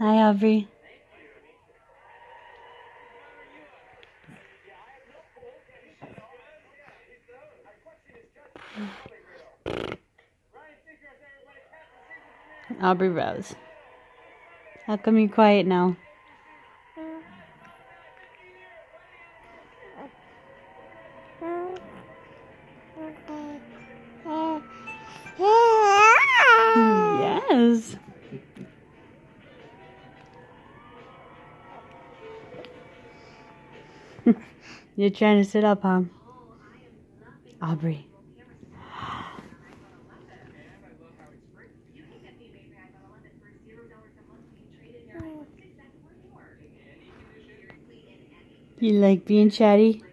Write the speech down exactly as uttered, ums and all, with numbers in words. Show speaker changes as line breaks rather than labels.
Hi, Aubrey. Aubrey Rose. How come you're quiet now? Yes. You're trying to sit up, huh? Aubrey. You like being chatty?